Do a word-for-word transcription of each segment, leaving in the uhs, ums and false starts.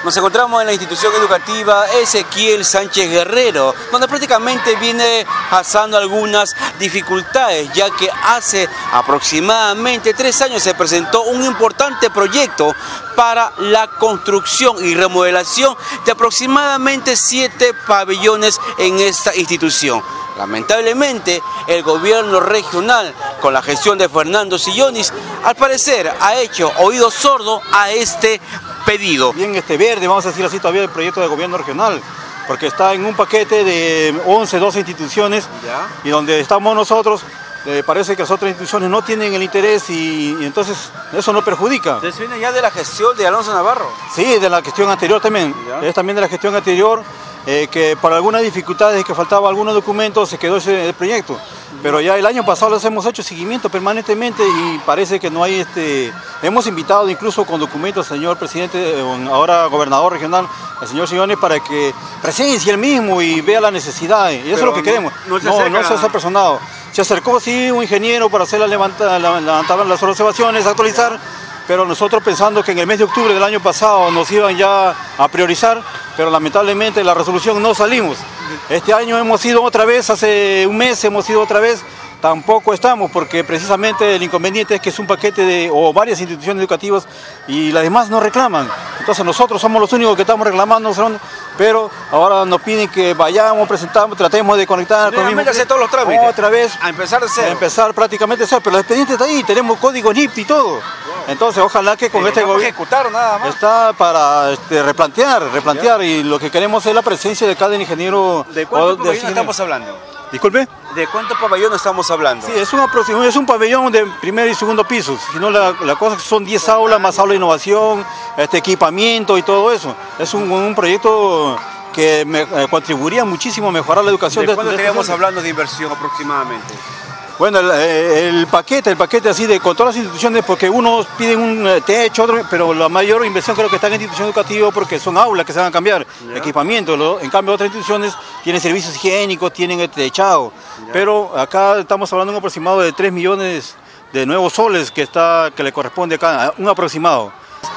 Nos encontramos en la institución educativa Ezequiel Sánchez Guerrero, donde prácticamente viene pasando algunas dificultades, ya que hace aproximadamente tres años se presentó un importante proyecto para la construcción y remodelación de aproximadamente siete pabellones en esta institución. Lamentablemente, el gobierno regional, con la gestión de Fernando Sillonis, al parecer ha hecho oído sordo a este pedido. Bien este verde, vamos a decir así, todavía el proyecto de gobierno regional, porque está en un paquete de once, doce instituciones, ¿ya? Y donde estamos nosotros, eh, parece que las otras instituciones no tienen el interés y, y entonces eso no perjudica. ¿Eso viene ya de la gestión de Alonso Navarro? Sí, de la gestión anterior también, ¿ya? Es también de la gestión anterior. Eh, que por algunas dificultades, que faltaba algunos documentos, se quedó ese el proyecto. Pero ya el año pasado les hemos hecho seguimiento permanentemente y parece que no hay este... Hemos invitado incluso con documentos al señor presidente, ahora gobernador regional, al señor Sillonis, para que presencie él mismo y vea la necesidad. Y eso Pero es lo que queremos. No, no se, no, no se ha apersonado. Se acercó, sí, un ingeniero para hacer la levanta, la, levantar las observaciones, actualizar. Pero nosotros pensando que en el mes de octubre del año pasado nos iban ya a priorizar, pero lamentablemente la resolución no salimos. Este año hemos ido otra vez, hace un mes hemos ido otra vez, tampoco estamos, porque precisamente el inconveniente es que es un paquete de, o varias instituciones educativas y las demás no reclaman. Entonces nosotros somos los únicos que estamos reclamando, pero ahora nos piden que vayamos, presentamos, tratemos de conectar con el mismo... hacer todos los trámites. Otra vez. A empezar de cero. A empezar prácticamente de cero, pero el expediente está ahí, tenemos código N I P T y todo. Entonces ojalá que con Pero este no gobierno ejecutar nada más. Está para este, replantear, replantear ¿Ya? Y lo que queremos es la presencia de cada ingeniero. ¿De cuántos pabellones estamos hablando? Disculpe. ¿De cuántos pabellones estamos hablando? Sí, es, una, es un pabellón de primer y segundo pisos, sino la, la cosa es que son diez aulas, más aulas de innovación, este, equipamiento y todo eso. Es un, un proyecto que me, eh, contribuiría muchísimo a mejorar la educación. ¿De, de cuánto de estaríamos hablando de inversión aproximadamente? Bueno, el, el paquete, el paquete así de con todas las instituciones, porque unos piden un techo, otro, pero la mayor inversión creo que está en institución educativa porque son aulas que se van a cambiar, ¿Ya? Equipamiento. ¿no? En cambio otras instituciones tienen servicios higiénicos, tienen el techado, ¿Ya? Pero acá estamos hablando de un aproximado de tres millones de nuevos soles que, está, que le corresponde acá, un aproximado.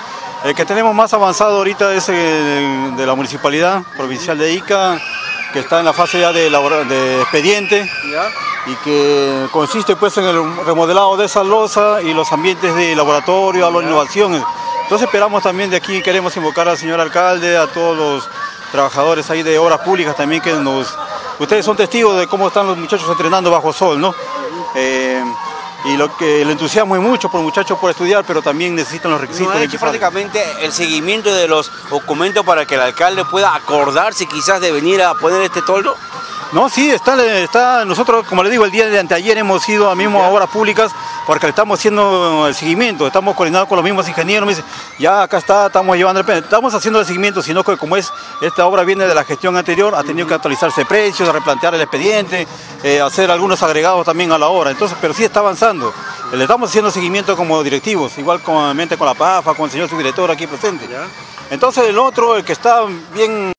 El que tenemos más avanzado ahorita es el de la Municipalidad Provincial de Ica, que está en la fase ya de, de expediente. ¿Ya? Y que consiste pues en el remodelado de esa losa y los ambientes de laboratorio, a la innovación. Entonces esperamos también de aquí, queremos invocar al señor alcalde, a todos los trabajadores ahí de obras públicas también que nos... Ustedes son testigos de cómo están los muchachos entrenando bajo sol, ¿no? Eh, y lo que el entusiasmo es mucho por muchachos por estudiar, pero también necesitan los requisitos. ¿No ha hecho prácticamente el seguimiento de los documentos para que el alcalde pueda acordarse quizás de venir a poner este toldo? No, sí, está, está, nosotros, como les digo, el día de anteayer hemos ido a mismo a obras públicas porque le estamos haciendo el seguimiento, estamos coordinados con los mismos ingenieros, me dicen, ya acá está, estamos llevando el plan, estamos haciendo el seguimiento, sino que como es, esta obra viene de la gestión anterior, ha tenido que actualizarse precios, replantear el expediente, eh, hacer algunos agregados también a la obra, entonces, pero sí está avanzando, le estamos haciendo seguimiento como directivos, igual con, con la P A F A, con el señor subdirector aquí presente. Entonces el otro, el que está bien...